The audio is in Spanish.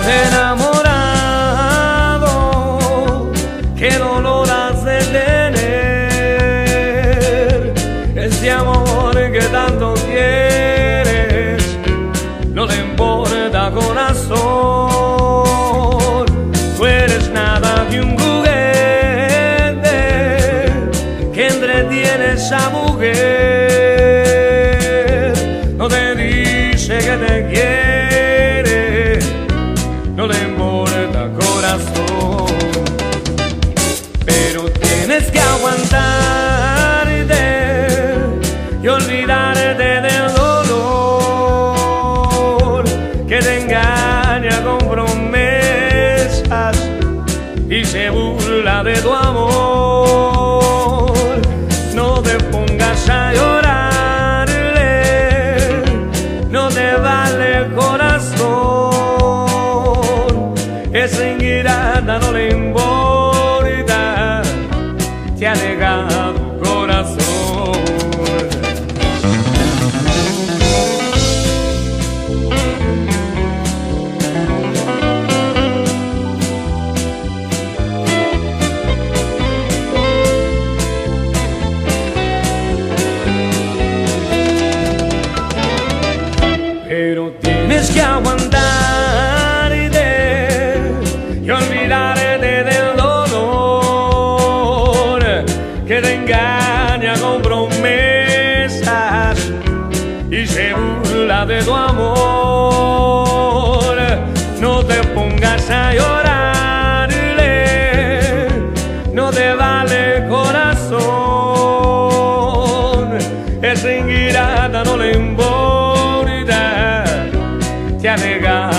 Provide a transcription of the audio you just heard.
enamorado, qué dolor hace tener ese amor que tanto quieres, no te importa corazón, tú eres nada que un juguete que entretiene esa mujer, no te dice que te quiere, no le importa corazón, pero tienes que aguantarte y olvidarte del dolor que te engaña con promesas y se burla de tu amor. No te pongas a llorarle, no te vale el corazón, esa ingrata no le importa, te ha negado corazón. Pero tienes que aguantarte y olvidarte del dolor que te engaña con promesas y se burla de tu amor. No te pongas a llorarle, no te vale el corazón, esa ingrata no le importa, te ha negado